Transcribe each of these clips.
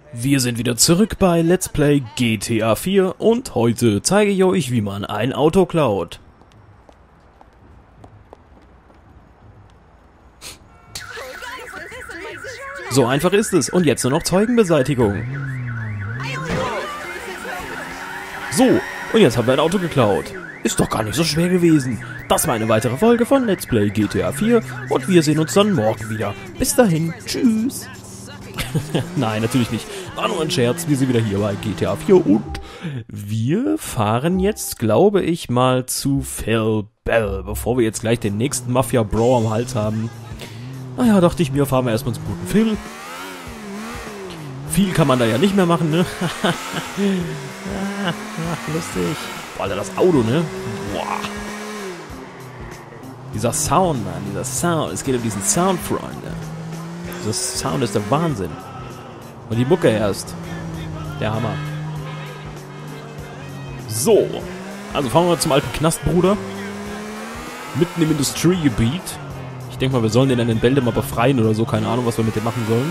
Wir sind wieder zurück bei Let's Play GTA 4 und heute zeige ich euch, wie man ein Auto klaut. So einfach ist es und jetzt nur noch Zeugenbeseitigung. So, und jetzt haben wir ein Auto geklaut. Ist doch gar nicht so schwer gewesen. Das war eine weitere Folge von Let's Play GTA 4 und wir sehen uns dann morgen wieder. Bis dahin, tschüss. Nein, natürlich nicht. War nur ein Scherz. Wir sind wieder hier bei GTA 4 und wir fahren jetzt, glaube ich, mal zu Phil Bell, bevor wir jetzt gleich den nächsten Mafia-Bro am Hals haben. Naja, dachte ich mir, fahren wir erstmal zum guten Phil. Viel kann man da ja nicht mehr machen, ne? Lustig. Boah, Alter, das Auto, ne? Boah. Dieser Sound, Mann, dieser Sound. Es geht um diesen Sound, Freunde. Dieser Sound ist der Wahnsinn. Und die Mucke erst. Der Hammer. So. Also fahren wir mal zum alten Knastbruder. Mitten im Industriegebiet. Ich denke mal, wir sollen den an den Bälde mal befreien oder so. Keine Ahnung, was wir mit dem machen sollen.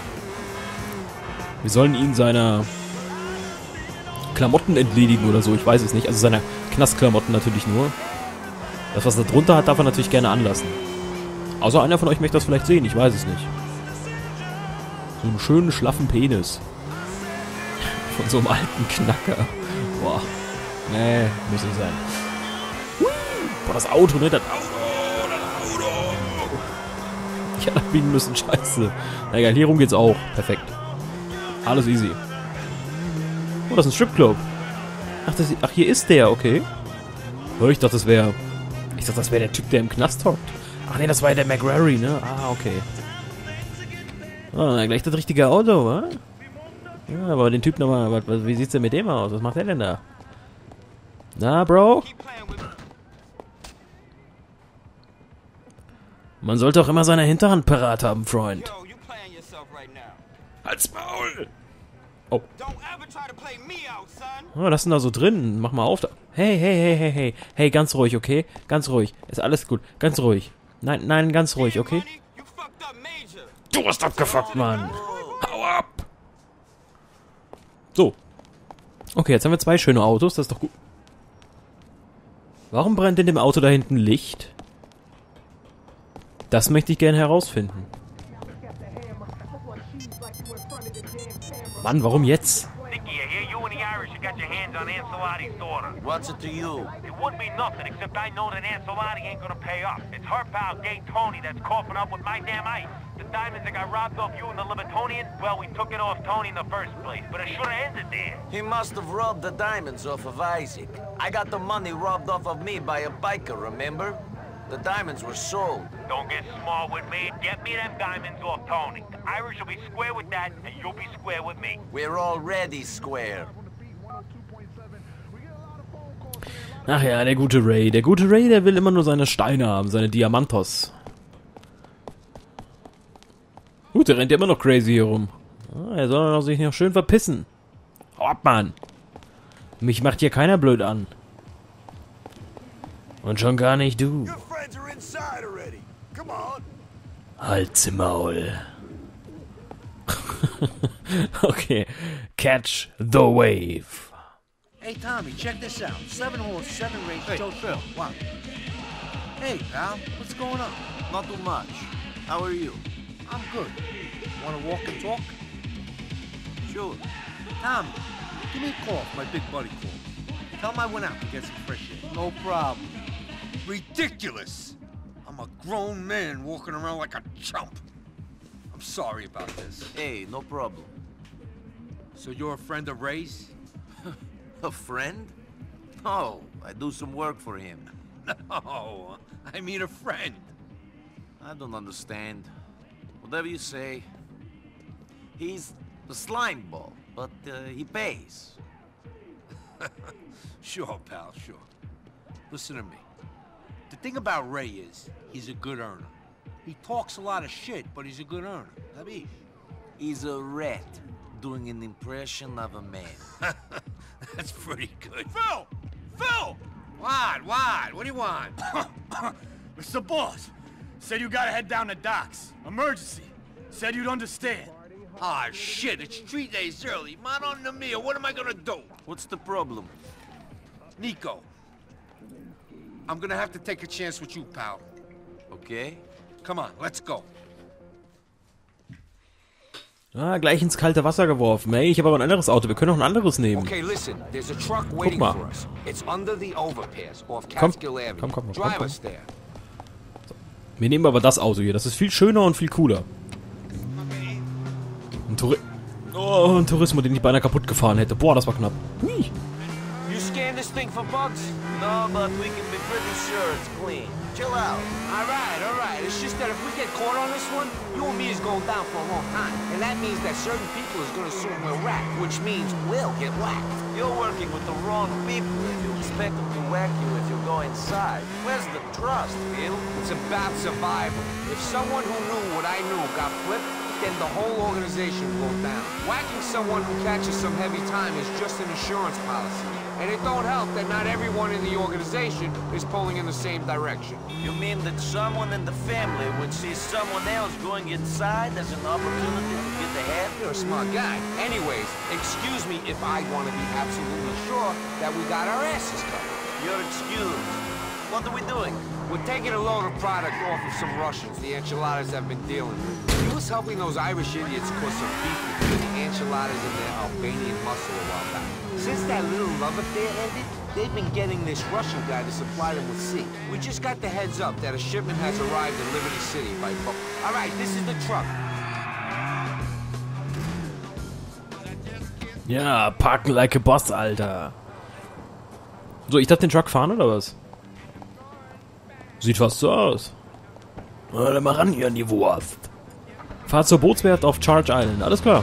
Wir sollen ihn seiner Klamotten entledigen oder so. Ich weiß es nicht. Also seiner Knastklamotten natürlich nur. Das, was er drunter hat, darf er natürlich gerne anlassen. Außer einer von euch möchte das vielleicht sehen. Ich weiß es nicht. So einen schönen, schlaffen Penis. Von so einem alten Knacker. Boah. Nee, muss nicht sein. Boah, das Auto, ne? Das Auto. Ich hätte abbiegen müssen, scheiße. Na egal, hier rum geht's auch. Perfekt. Alles easy. Oh, das ist ein Stripclub. Ach, hier ist der, okay. Oh, ich dachte, das wäre der Typ, der im Knast hockt. Ach nee, das war ja der McRary, ne? Ah, okay. Oh, gleich das richtige Auto, wa? Ja, aber den Typ nochmal, wie sieht's denn mit dem aus? Was macht der denn da? Na, Bro? Man sollte auch immer seine Hinterhand parat haben, Freund. Halt's Maul! Oh. Oh, was ist denn da so drin? Mach mal auf da. Hey. Hey, ganz ruhig, okay? Ganz ruhig. Ist alles gut. Ganz ruhig. Nein, ganz ruhig, okay? Du hast abgefuckt, Mann. Hau ab. So. Okay, jetzt haben wir zwei schöne Autos. Das ist doch gut. Warum brennt in dem Auto da hinten Licht? Das möchte ich gerne herausfinden. Mann, warum jetzt? What's it to you? It wouldn't be nothing, except I know that Ancelotti ain't gonna pay up. It's her pal, Gay Tony, that's coughing up with my damn ice. The diamonds that got robbed off you and the Libertonian, well, we took it off Tony in the first place, but it should've ended there. He must have robbed the diamonds off of Isaac. I got the money robbed off of me by a biker, remember? The diamonds were sold. Don't get smart with me. Get me them diamonds off Tony. The Irish will be square with that, and you'll be square with me. We're already square. Ach ja, der gute Ray. Der gute Ray, der will immer nur seine Steine haben, seine Diamantos. Gut, der rennt ja immer noch crazy hier rum. Er soll sich noch schön verpissen. Hau ab, Mann. Mich macht hier keiner blöd an. Und schon gar nicht du. Halt's Maul. Okay. Catch the wave. Hey, Tommy, check this out. 7 horse, 7 race, Joe Phil. What? Hey, pal, what's going on? Not too much. How are you? I'm good. Want to walk and talk? Sure. Tommy, give me a call if my big buddy calls. Tell him I went out to get some fresh air. No problem. Ridiculous! I'm a grown man walking around like a chump. I'm sorry about this. Hey, no problem. So you're a friend of Ray's? A friend? No, I do some work for him. No, I mean a friend. I don't understand. Whatever you say. He's a slime ball, but he pays. Sure, pal, sure. Listen to me. The thing about Ray is, he's a good earner. He talks a lot of shit, but he's a good earner. Tabi? He's a rat doing an impression of a man. That's pretty good. Phil! Phil! What? What do you want? It's the boss. Said you gotta head down to docks. Emergency. Said you'd understand. Ah, shit, it's 3 days early. Madonna mia, what am I gonna do? What's the problem? Nico, I'm gonna have to take a chance with you, pal. Okay? Come on, let's go. Ah, gleich ins kalte Wasser geworfen. Ey, ich habe aber ein anderes Auto. Wir können auch ein anderes nehmen. Okay, listen. There's a truck waiting mal. for us. It's under the overpass off Komm, Catskill Avenue. komm, Drive komm. us there. Wir nehmen aber das Auto hier. Das ist viel schöner und viel cooler. Ein Turismo, den ich beinahe kaputt gefahren hätte. Boah, das war knapp. Hui. You scan this thing for bugs? No, but we can be pretty sure it's clean. Chill out. Alright. It's just that if we get caught on this one, you and me is going down for a long time. And that means that certain people is gonna assume we're whacked, which means we'll get whacked. You're working with the wrong people if you expect them to whack you if you go inside. Where's the trust, Phil? It's about survival. If someone who knew what I knew got flipped, then the whole organization will go down. Whacking someone who catches some heavy time is just an insurance policy. And it don't help that not everyone in the organization is pulling in the same direction. You mean that someone in the family would see someone else going inside as an opportunity to get ahead? You're a smart guy. Anyways, excuse me if I want to be absolutely sure that we got our asses covered. You're excused. What are we doing? We're taking a load of product off of some Russians the enchiladas have been dealing with. He was helping those Irish idiots cause some beef between the enchiladas and their Albanian muscle a while back. Since that little love affair ended, they've been getting this Russian guy to supply them with C. We just got the heads up that a shipment has arrived in Liberty City by boat. All right, this is the truck. Ja, parken like a boss, Alter. So, ich darf den Truck fahren, oder was? Sieht fast so aus. Na, dann mal ran hier an die Wurst. Fahrt zur Bootswerft auf Charge Island. Alles klar.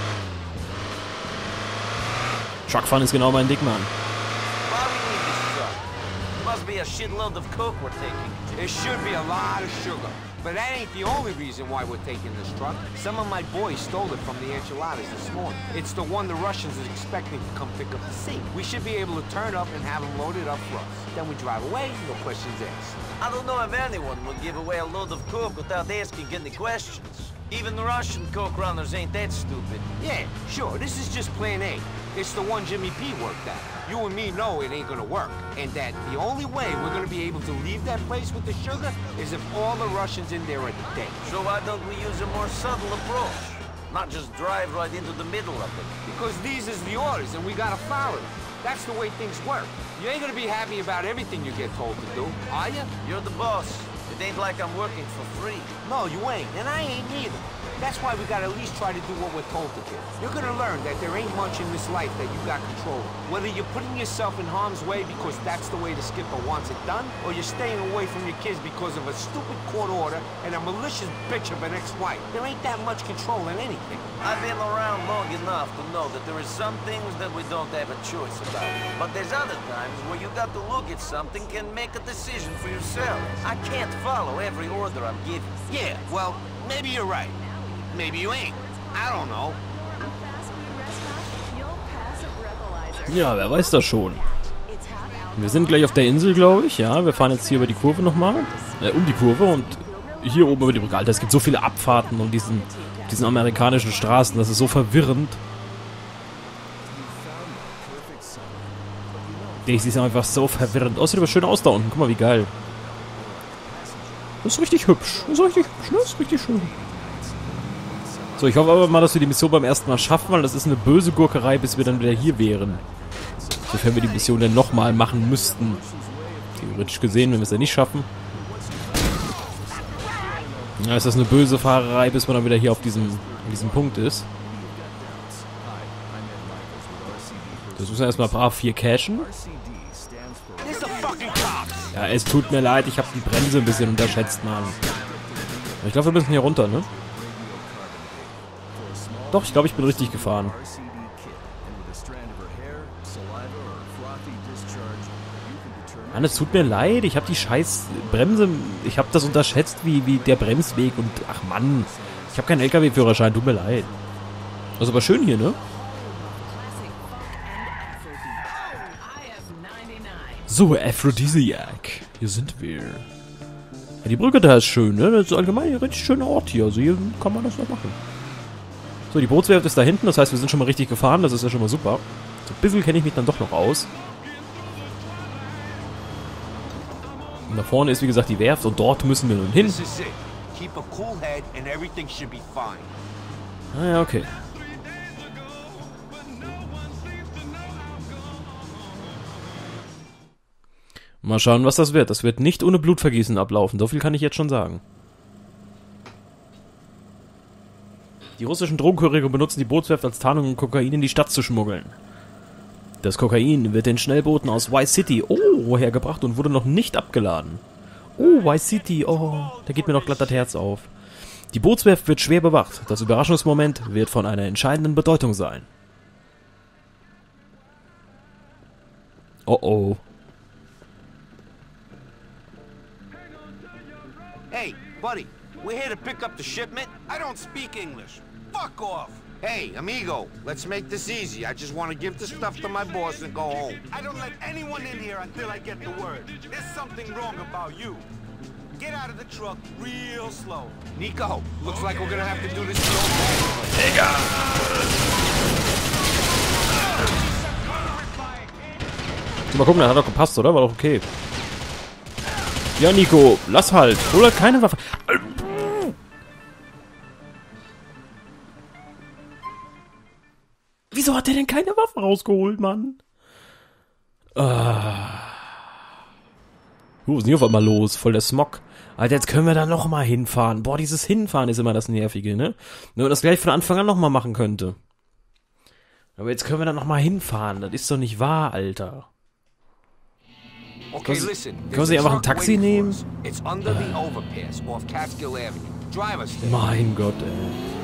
Truckfahren ist genau mein Ding, Mann. Why we need this truck? Must be a shitload of coke we're taking. There should be a lot of sugar. But that ain't the only reason why we're taking this truck. Some of my boys stole it from the enchiladas this morning. It's the one the Russians are expecting to come pick up the sea. We should be able to turn up and have them loaded up for us. Then we drive away, no questions asked. I don't know if anyone would give away a load of coke without asking any questions. Even the Russian coke runners ain't that stupid. Yeah, sure, this is just plan A. It's the one Jimmy P worked at. You and me know it ain't gonna work. And that the only way we're gonna be able to leave that place with the sugar is if all the Russians in there are dead. So why don't we use a more subtle approach? Not just drive right into the middle of it. Because these is the orders and we gotta follow them. That's the way things work. You ain't gonna be happy about everything you get told to do, are you? You're the boss. It ain't like I'm working for free. No, you ain't, and I ain't neither. That's why we gotta at least try to do what we're told to do. You're gonna learn that there ain't much in this life that you got control of. Whether you're putting yourself in harm's way because that's the way the skipper wants it done, or you're staying away from your kids because of a stupid court order and a malicious bitch of an ex-wife. There ain't that much control in anything. I've been around long enough to know that there are some things that we don't have a choice about. But there's other times where you got to look at something and make a decision for yourself. I can't follow every order I'm given. Yeah, well, maybe you're right. Maybe you ain't. I don't know. Ja, wer weiß das schon. Wir sind gleich auf der Insel, glaube ich. Ja, wir fahren jetzt hier über die Kurve nochmal. Um die Kurve und hier oben über die Brücke. Alter, es gibt so viele Abfahrten und diesen amerikanischen Straßen. Das ist so verwirrend. Das ist einfach so verwirrend. Außerdem aber schön aus da unten. Guck mal, wie geil. Das ist richtig hübsch. Das ist richtig hübsch, ne? Das ist richtig schön. So, ich hoffe aber mal, dass wir die Mission beim ersten Mal schaffen, weil das ist eine böse Gurkerei, bis wir dann wieder hier wären. Sofern wir die Mission dann nochmal machen müssten. Theoretisch gesehen, wenn wir es dann nicht schaffen. Ja, ist das eine böse Fahrerei, bis man dann wieder hier auf diesem Punkt ist. Das müssen wir erstmal brav 4 cashen. Ja, es tut mir leid, ich habe die Bremse ein bisschen unterschätzt, Mann. Ich glaube, wir müssen hier runter, ne? Doch, ich glaube, ich bin richtig gefahren. Mann, es tut mir leid, ich habe die scheiß Bremse, ich habe das unterschätzt, wie der Bremsweg und, ach Mann, ich habe keinen LKW-Führerschein, tut mir leid. Das ist aber schön hier, ne? So, Aphrodisiac, hier sind wir. Ja, die Brücke da ist schön, ne? Das ist allgemein ein richtig schöner Ort hier, also hier kann man das noch machen. So, die Bootswerft ist da hinten, das heißt, wir sind schon mal richtig gefahren, das ist ja schon mal super. So ein bisschen kenne ich mich dann doch noch aus. Und da vorne ist, wie gesagt, die Werft und dort müssen wir nun hin. This is it. Keep a cool head and everything should be fine. Ah ja, okay. Mal schauen, was das wird. Das wird nicht ohne Blutvergießen ablaufen, so viel kann ich jetzt schon sagen. Die russischen Drogenkuriere benutzen die Bootswerft als Tarnung, um Kokain in die Stadt zu schmuggeln. Das Kokain wird in Schnellbooten aus Vice City, hergebracht und wurde noch nicht abgeladen. Oh, Vice City, oh, da geht mir doch glatt das Herz auf. Die Bootswerft wird schwer bewacht. Das Überraschungsmoment wird von einer entscheidenden Bedeutung sein. Oh oh. Hey, buddy, we're here to pick up the shipment. I don't speak English. Fuck off. Hey, amigo, let's make this easy. I just want to give the stuff to my boss and go home. I don't let anyone in here until I get the word. There's something wrong about you. Get out of the truck real slow. Nico, looks like we're gonna have to do this the old way. Mal gucken, das hat doch gepasst, oder? War doch okay. Ja, Nico, lass halt. Hol halt keine Waffe. Wieso hat der denn keine Waffe rausgeholt, Mann? Was ist denn hier auf einmal los? Voll der Smog. Alter, jetzt können wir da nochmal hinfahren. Boah, dieses Hinfahren ist immer das Nervige, ne? Wenn man das gleich von Anfang an nochmal machen könnte. Aber jetzt können wir da nochmal hinfahren. Das ist doch nicht wahr, Alter. Okay, listen. Können Sie einfach ein Taxi nehmen? It's under the overpass off Catskill Avenue. Drive us there. Mein Gott, ey.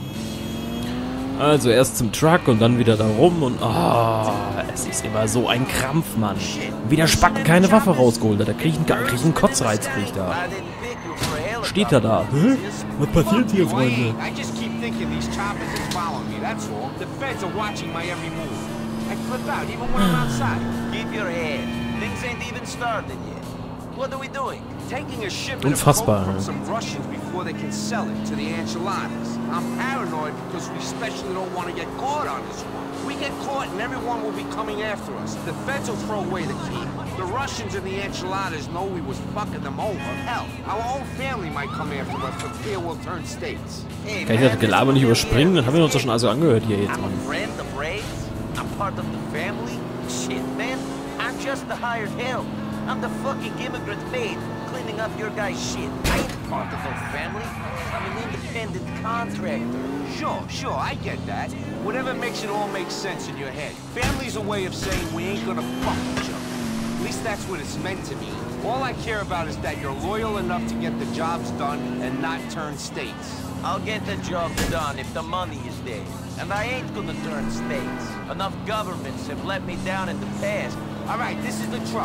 Also erst zum Truck und dann wieder da rum und... es ist immer so ein Krampf, Mann. Wie der Spacken keine Waffe rausgeholt hat. Da krieg ich einen Kotzreiz, krieg ich da. Steht er da? Hä? Was passiert hier, Freunde? I just keep thinking these choppers is following me, that's all. The feds are watching my every move. I flip out even when I'm outside. Keep your head. Things ain't even started yet. What are we doing? Taking a shipment of Unfassbar. coke from some Russians before they can sell it to the enchiladas. I'm paranoid because we especially don't want to get caught on this one. We get caught and everyone will be coming after us. The feds will throw away the key. The Russians and the enchiladas know we was fucking them over. Hell, our own family might come after us for fear we'll turn states. Hey, Kann ich das Gelaber nicht überspringen? Dann haben wir uns doch schon also angehört hier jetzt, I'm Mann. a friend of Ray's. I'm part of the family. Shit, man. I'm just the hired help. I'm the fucking immigrant maid cleaning up your guy's shit. I ain't part of no family. I'm an independent contractor. Sure, I get that. Whatever makes it all make sense in your head. Family's a way of saying we ain't gonna fuck each other. At least that's what it's meant to mean. All I care about is that you're loyal enough to get the jobs done and not turn states. I'll get the job done if the money is there. And I ain't gonna turn states. Enough governments have let me down in the past. All right, this is the truck.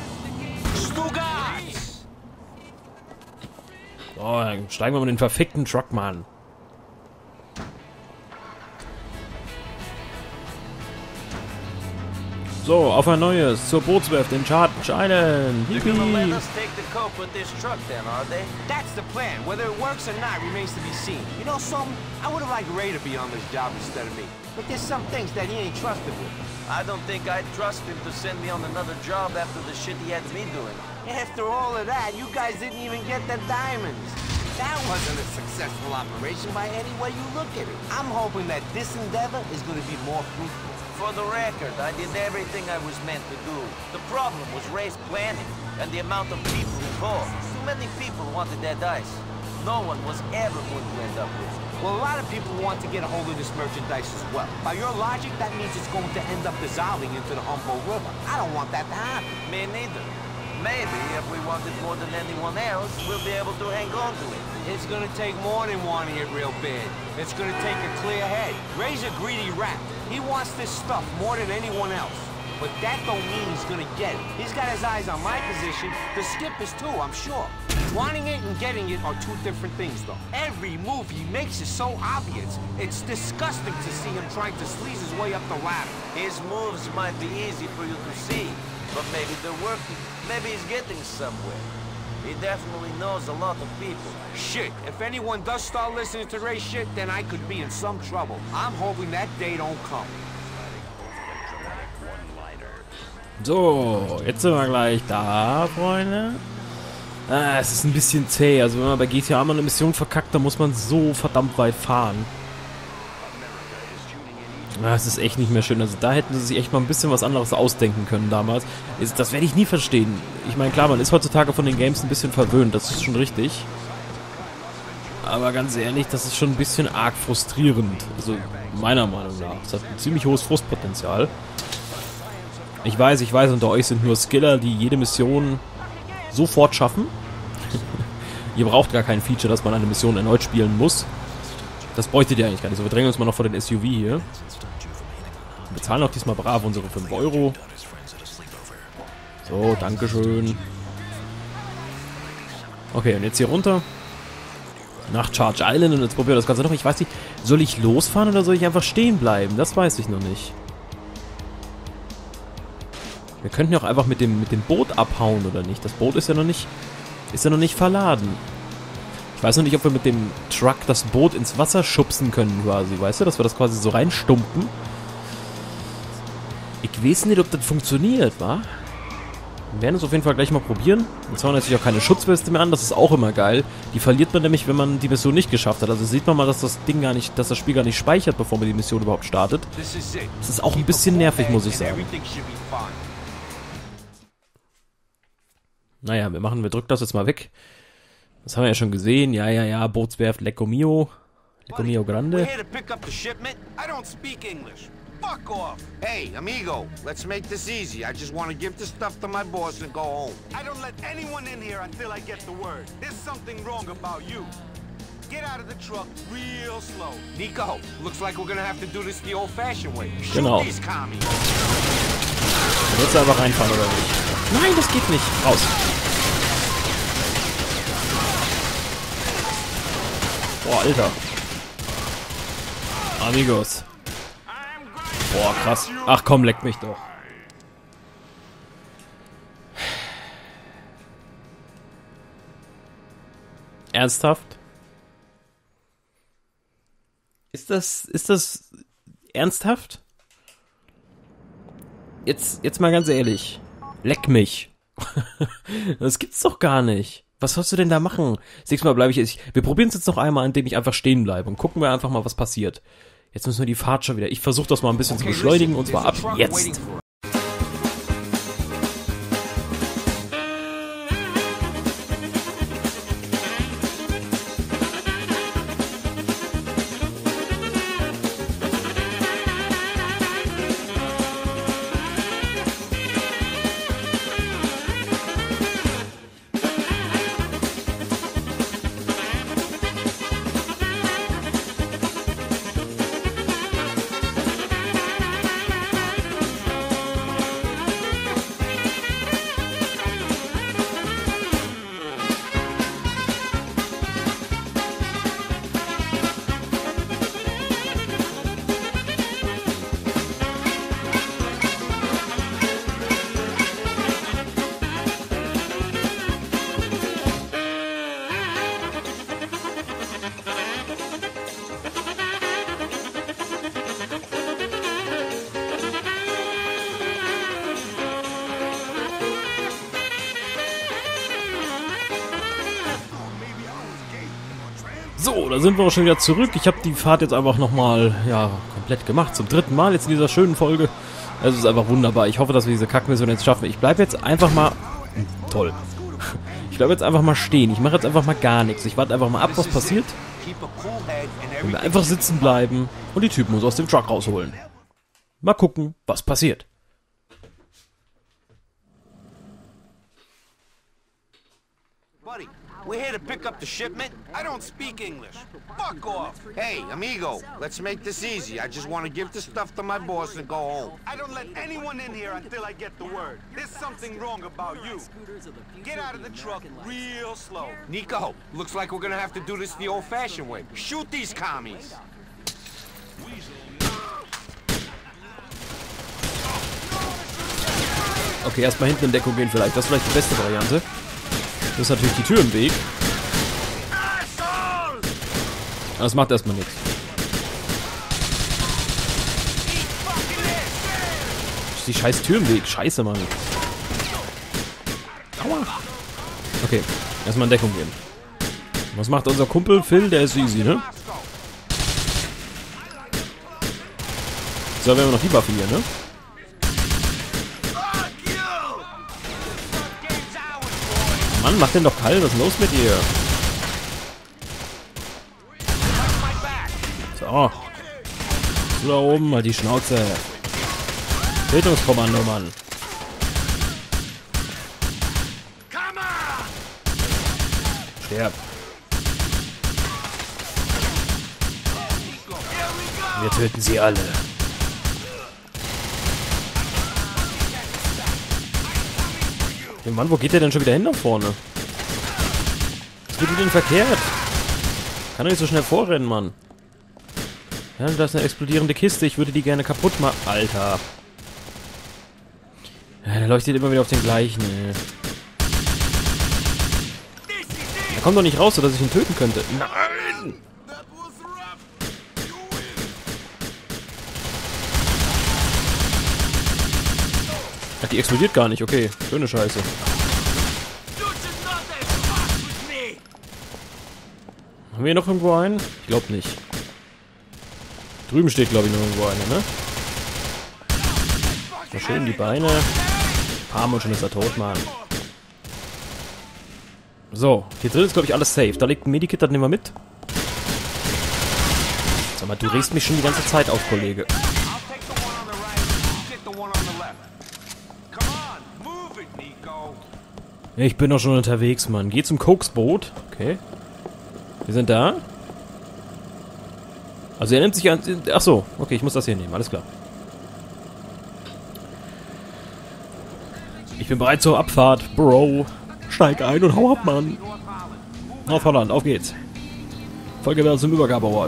Stugatz! So, dann steigen wir mal in den verfickten Truck, Mann. So, auf ein neues, zur Bootswerft in Charge Island. They're gonna let Yippie. us take the coke with this truck then, are they? That's the plan. Whether it works or not remains to be seen. You know something? I would have liked Ray to be on this job instead of me. But there's some things that he ain't trusted with. I don't think I'd trust him to send me on another job after the shit he had me doing. After all of that, you guys didn't even get the diamonds. That wasn't a successful operation by any way you look at it. I'm hoping that this endeavor is going to be more fruitful. For the record, I did everything I was meant to do. The problem was Ray's planning and the amount of people involved. Too many people wanted that ice. No one was ever going to end up with it. Well, a lot of people want to get a hold of this merchandise as well. By your logic, that means it's going to end up dissolving into the Humboldt River. I don't want that to happen. Me neither. Maybe if we want it more than anyone else, we'll be able to hang on to it. It's gonna take more than wanting it real bad. It's gonna take a clear head. Ray's a greedy rat. He wants this stuff more than anyone else. But that don't mean he's gonna get it. He's got his eyes on my position. The skip is too, I'm sure. Wanting it and getting it are two different things, though. Every move he makes is so obvious. It's disgusting to see him trying to sleaze his way up the ladder. His moves might be easy for you to see, but maybe they're working. Maybe he's getting somewhere. He definitely knows a lot of people. Shit, if anyone does start listening to Ray's shit, then I could be in some trouble. I'm hoping that day don't come. So, jetzt sind wir gleich da, Freunde. Es ist ein bisschen zäh. Also wenn man bei GTA mal eine Mission verkackt, dann muss man so verdammt weit fahren. Es ist echt nicht mehr schön. Also da hätten sie sich echt mal ein bisschen was anderes ausdenken können damals. Das werde ich nie verstehen. Ich meine, klar, man ist heutzutage von den Games ein bisschen verwöhnt. Das ist schon richtig. Aber ganz ehrlich, das ist schon ein bisschen arg frustrierend. Also meiner Meinung nach. Es hat ein ziemlich hohes Frustpotenzial. Ich weiß, unter euch sind nur Skiller, die jede Mission sofort schaffen. Ihr braucht gar kein Feature, dass man eine Mission erneut spielen muss. Das bräuchtet ihr eigentlich gar nicht. So, wir drängen uns mal noch vor den SUV hier. Wir zahlen auch diesmal brav unsere 5 Euro. So, dankeschön. Okay, und jetzt hier runter. Nach Charge Island und jetzt probieren wir das Ganze noch. Ich weiß nicht, soll ich losfahren oder soll ich einfach stehen bleiben? Das weiß ich noch nicht. Wir könnten ja auch einfach mit dem Boot abhauen, oder nicht? Das Boot ist ja noch nicht verladen. Ich weiß noch nicht, ob wir mit dem Truck das Boot ins Wasser schubsen können, quasi. Weißt du, dass wir das quasi so reinstumpen? Ich weiß nicht, ob das funktioniert, wa? Wir werden es auf jeden Fall gleich mal probieren. Jetzt haben wir natürlich auch keine Schutzweste mehr an, das ist auch immer geil. Die verliert man nämlich, wenn man die Mission nicht geschafft hat. Also sieht man mal, dass das Spiel gar nicht speichert, bevor man die Mission überhaupt startet. Das ist auch ein bisschen nervig, muss ich sagen. Naja, wir drücken das jetzt mal weg. Das haben wir ja schon gesehen. Ja, Bootswerft Lecco Mio. Lecco Mio Grande. We're here to pick up the shipment. I don't speak English. Fuck off. Hey, amigo, let's make this easy. I just want to give the stuff to my boss and go home. I don't let anyone in here until I get the word. There's something wrong about you. Get out of the truck real slow. Nico, looks like we're gonna have to do this the old-fashioned way. Shoot Genau. these commies. Jetzt einfach reinfahren, oder nicht? Nein, das geht nicht. Raus. Boah, Alter. Amigos. Boah, krass. Ach komm, leck mich doch. Ernsthaft? Ist das ernsthaft? Jetzt mal ganz ehrlich. Leck mich. Das gibt's doch gar nicht. Was sollst du denn da machen? Das nächste Mal bleibe ich... Wir probieren es jetzt noch einmal, indem ich einfach stehen bleibe. Und gucken wir einfach mal, was passiert. Jetzt müssen wir die Fahrt schon wieder... Ich versuche das mal ein bisschen zu beschleunigen. Und zwar ab jetzt. So, da sind wir auch schon wieder zurück. Ich habe die Fahrt jetzt einfach nochmal, komplett gemacht. Zum 3. Mal jetzt in dieser schönen Folge. Es ist einfach wunderbar. Ich hoffe, dass wir diese Kackmission jetzt schaffen. Ich bleibe jetzt einfach mal... Toll. Ich bleibe jetzt einfach mal stehen. Ich mache jetzt einfach mal gar nichts. Ich warte einfach mal ab, was passiert. Und wir einfach sitzen bleiben und die Typen uns aus dem Truck rausholen. Mal gucken, was passiert. Buddy, we're here to pick up the shipment. I don't speak English. Fuck off. Hey, amigo, let's make this easy. I just want to give the stuff to my boss and go home. I don't let anyone in here until I get the word. There's something wrong about you. Get out of the truck real slow. Nico, looks like we're gonna have to do this the old-fashioned way. Shoot these commies. Okay, erstmal hinten in Deckung gehen vielleicht. Das ist vielleicht die beste Variante. Das ist natürlich die Tür im Weg. Aber das macht erstmal nichts. Ist die scheiß Tür im Weg. Scheiße, Mann. Aua. Okay, erstmal in Deckung gehen. Was macht unser Kumpel Phil? Der ist easy, ne? So, wir haben noch die Waffe hier, ne? Mann, mach den doch kalt. Was ist los mit dir? So. Du da oben, mal die Schnauze. Tötungskommando, Mann. Sterb. Wir töten sie alle. Hey Mann, wo geht der denn schon wieder hin da vorne? Was wird denn verkehrt? Kann doch nicht so schnell vorrennen, Mann. Ja, da ist eine explodierende Kiste. Ich würde die gerne kaputt machen. Alter. Ja, der leuchtet immer wieder auf den gleichen, ey. Er kommt doch nicht raus, sodass ich ihn töten könnte. Nein! Ach, die explodiert gar nicht. Okay, schöne Scheiße. Haben wir hier noch irgendwo einen? Ich glaube nicht. Drüben steht, glaube ich, noch irgendwo einer, ne? So schön die Beine. Arm und schon ist er tot, Mann. So, hier drin ist, glaube ich, alles safe. Da liegt ein Medikit, das nehmen wir mit. Sag mal, du regst mich schon die ganze Zeit auf, Kollege. Ich bin doch schon unterwegs, Mann. Geh zum Koksboot. Okay. Wir sind da. Also er nimmt sich an... Ach so, okay, ich muss das hier nehmen. Alles klar. Ich bin bereit zur Abfahrt, Bro. Steig ein und hau ab, Mann. North Holland, auf geht's. Folge zum Übergabeort.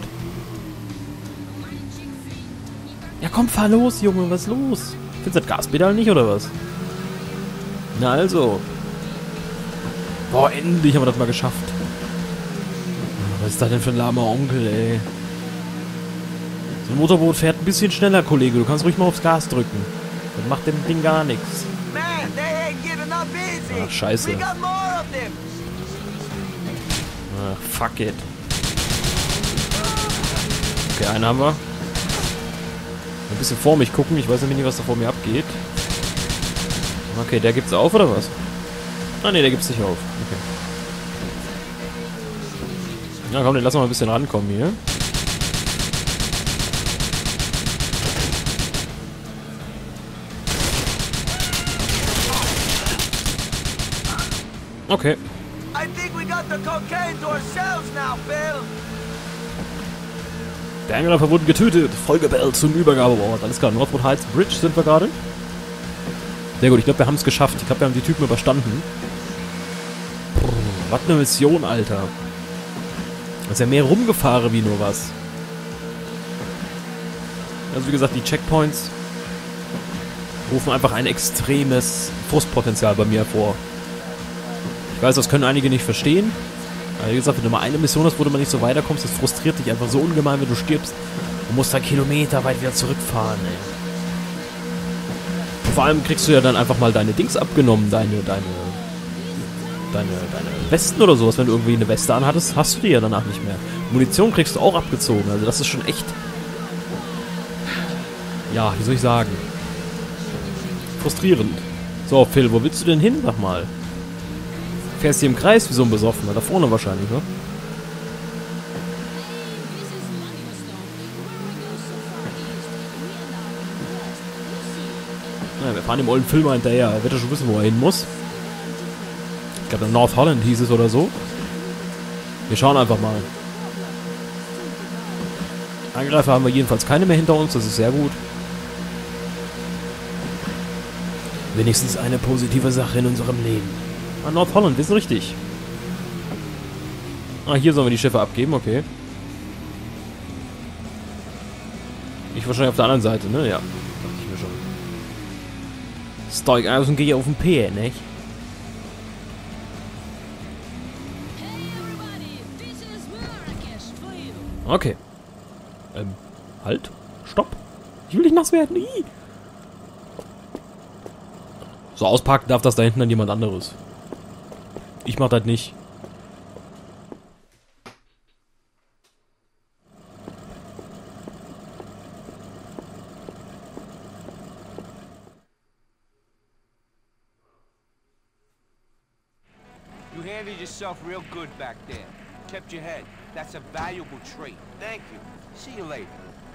Ja komm, fahr los, Junge, was ist los? Findest du das Gaspedal nicht, oder was? Na also. Boah, endlich haben wir das mal geschafft. Was ist das denn für ein lahmer Onkel, ey? So ein Motorboot fährt ein bisschen schneller, Kollege. Du kannst ruhig mal aufs Gas drücken. Das macht dem Ding gar nichts. Ach, scheiße. Ach, fuck it. Okay, einen haben wir. Ein bisschen vor mich gucken. Ich weiß nämlich nicht, was da vor mir abgeht. Okay, der gibt's auf, oder was? Ah, ne, der gibt's nicht auf. Okay. Ja, komm, den lassen wir mal ein bisschen rankommen hier. Okay. Der Angreifer wurde getötet. Folgebell zum Übergabeort. Alles klar, Northwood Heights Bridge sind wir gerade. Sehr gut, ich glaube, wir haben es geschafft. Ich glaube, wir haben die Typen überstanden. Puh, was eine Mission, Alter. Das ist ja mehr rumgefahren wie nur was. Also wie gesagt, die Checkpoints rufen einfach ein extremes Frustpotenzial bei mir hervor. Ich weiß, das können einige nicht verstehen. Aber wie gesagt, wenn du mal eine Mission hast, wo du mal nicht so weiterkommst, das frustriert dich einfach so ungemein, wenn du stirbst. Du musst da Kilometer weit wieder zurückfahren, ey. Und vor allem kriegst du ja dann einfach mal deine Dings abgenommen, deine Westen oder sowas. Wenn du irgendwie eine Weste anhattest, hast du die ja danach nicht mehr. Munition kriegst du auch abgezogen, also das ist schon echt... Ja, wie soll ich sagen? Frustrierend. So, Phil, wo willst du denn hin, sag mal? Fährst hier im Kreis wie so ein Besoffener. Da vorne wahrscheinlich, ne? Ja, wir fahren dem olden Filmer hinterher. Er wird ja schon wissen, wo er hin muss. Ich glaube, North Holland hieß es oder so. Wir schauen einfach mal. Angreifer haben wir jedenfalls keine mehr hinter uns. Das ist sehr gut. Wenigstens eine positive Sache in unserem Leben. Ah, North Holland, wir sind richtig. Ah, hier sollen wir die Schiffe abgeben, okay. Ich wahrscheinlich auf der anderen Seite, ne? Ja, dachte ich mir schon. Steig aus und geh auf den P, nicht? Okay. Halt. Stopp. Ich will nicht nass werden. Ih. So, auspacken darf das da hinten dann jemand anderes. Ich mach das nicht. You handled yourself real good back there. Kept your head. That's a valuable trait. Thank you. See you later.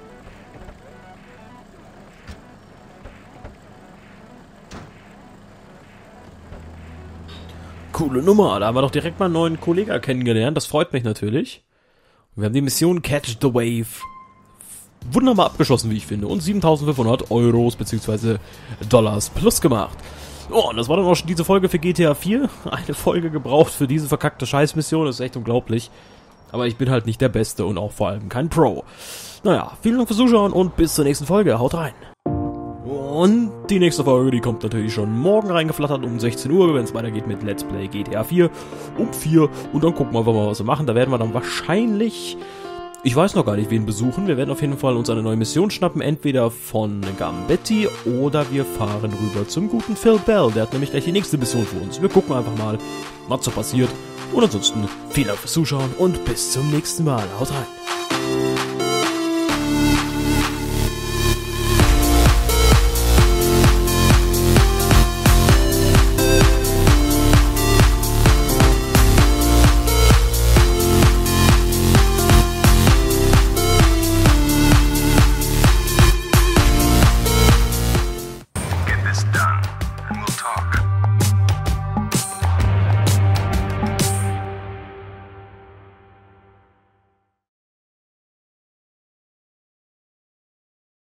Coole Nummer. Da haben wir doch direkt mal einen neuen Kollegen kennengelernt. Das freut mich natürlich. Wir haben die Mission Catch the Wave wunderbar abgeschlossen, wie ich finde. Und 7.500 Euros bzw. Dollars plus gemacht. Oh, und das war dann auch schon diese Folge für GTA 4. Eine Folge gebraucht für diese verkackte Scheißmission. Das ist echt unglaublich. Aber ich bin halt nicht der Beste und auch vor allem kein Pro. Naja, vielen Dank fürs Zuschauen und bis zur nächsten Folge. Haut rein. Und die nächste Folge, die kommt natürlich schon morgen reingeflattert um 16 Uhr, wenn es weitergeht mit Let's Play GTA 4 um 4. Und dann gucken wir einfach mal, was wir machen. Da werden wir dann wahrscheinlich, ich weiß noch gar nicht, wen besuchen. Wir werden auf jeden Fall uns eine neue Mission schnappen, entweder von Gambetti oder wir fahren rüber zum guten Phil Bell. Der hat nämlich gleich die nächste Mission für uns. Wir gucken einfach mal, was so passiert. Und ansonsten vielen Dank fürs Zuschauen und bis zum nächsten Mal. Haut rein.